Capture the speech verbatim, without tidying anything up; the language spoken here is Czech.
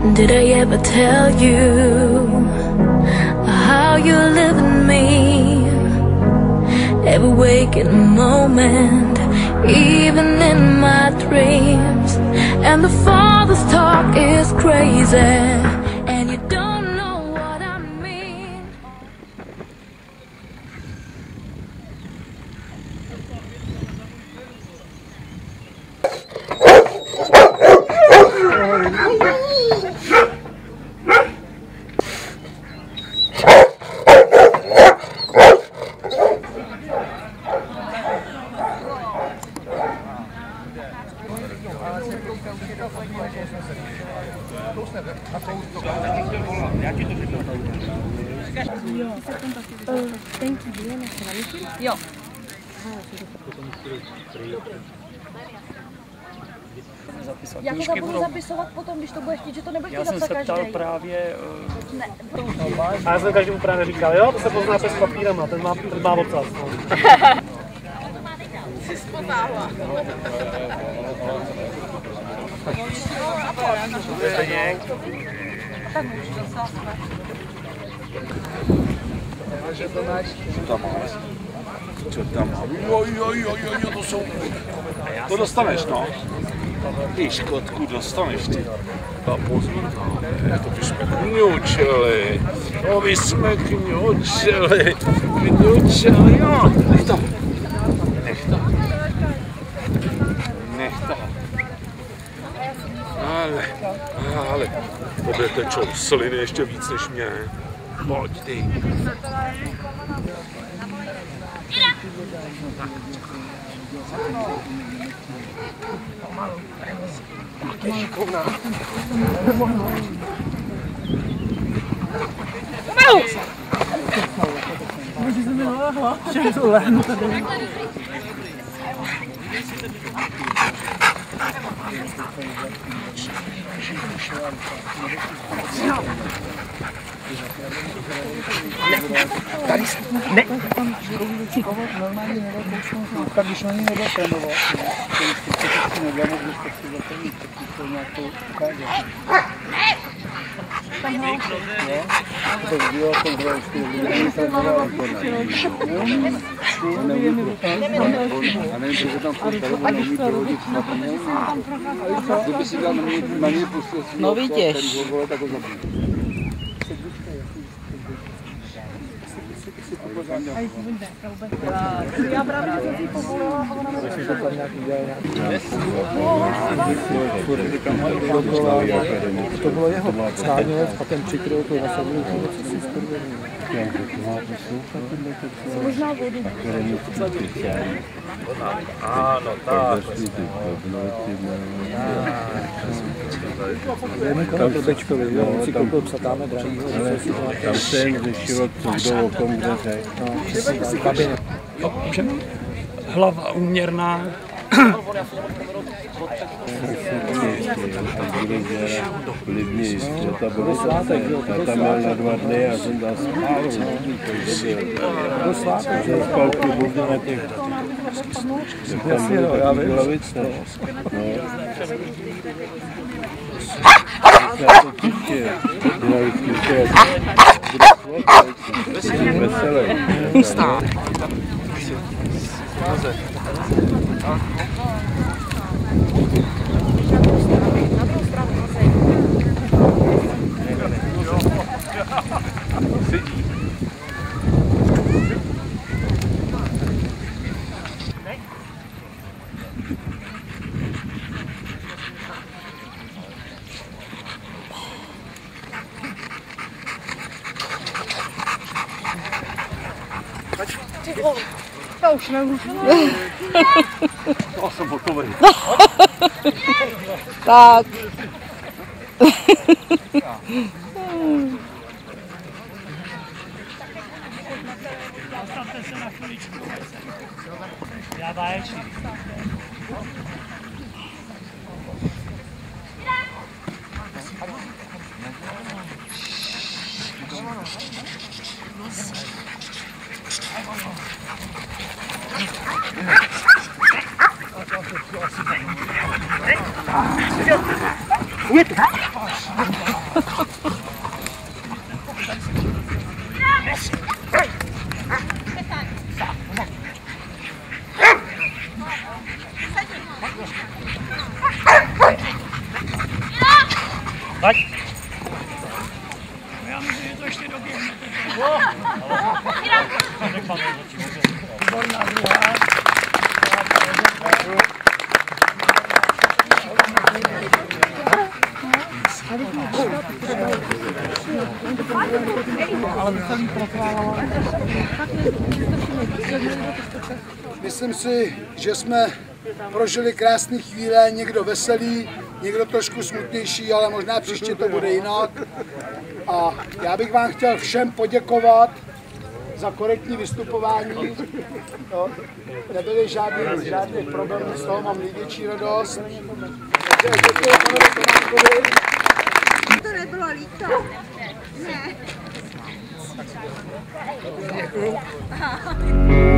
Did I ever tell you how you live in me? Every waking moment, even in my dreams. And the Father's talk is crazy, and you don't know what I mean. Jo. Jak to budu zapisovat potom, když to budeš chtít, že to nebude chtít zapsat každý? Já jsem se ptal právě... Uh... Ne. A já jsem každému právě říkal, jo, to se pozná přes papírem, ten má, ten má obsaz. No. Jsi spotáhla. Co tam máš? Co tam máš? Jo, jo, jo, jo, jo, to jsou... To dostaneš, no. Ty škotku dostaneš, ty. A pozor, no, to by jsme kňučeli. To by jsme kňučeli. Kňučeli, jo. Nech to. Nech to. Nech to. Ale, ale, tobě tečou sliny ještě víc než mě. Pojď ty. Šikovná. Můžeš se mi nalehla. Všem to lehnu tady. Tady se... Ne! Normálně nedokousnout, tak když na ní nebude trénovat, to je skutečně nebude, když tak si zaplnit, tak to nějak to ukáže. To je dílo, to bylo už ty trénoval a nevím, protože tam postavil, on umí provodit šlapně. Kdyby si dal na něj pustil svýho psa, který ho vole, tak ho zabít. Já právě jsem si povolila a ona mi Jestli to tam nějak udělal nějaký. To bylo jeho skáněc, pak ten přikryl to nasadil, co si skurvený. možná vodu. Ano, tak. Jdeme kolem Blbečkovi, jo, on si koupil psatáme drahýho. Tam se jen řešilo, co kdo o kom kdo řekl. Hlava úměrná. Lidní, to bylo svátek, a tam měl na dva dny a jsem dal spálu. To byl svátek, že spal v klubu na těch... Tam byl takový glavic, no. Já to těžké, dělali vždycky veselé. Stát. Já už nemůžu. Já jsem hotový. Tak. Zastavte se na chviličku. Já báječím. Yes. Tak. Já myslím, že to ještě doběhne. Výborná druhá. Myslím si, že jsme prožili krásné chvíle, někdo veselý, někdo trošku smutnější, ale možná příště to bude jinak. A já bych vám chtěl všem poděkovat za korektní vystupování. No, nebyly žádný, žádný problémy, z toho mám největší radost. Takže děkuji panu Tománkovi. To nebylo líto. Ne. Děkuji.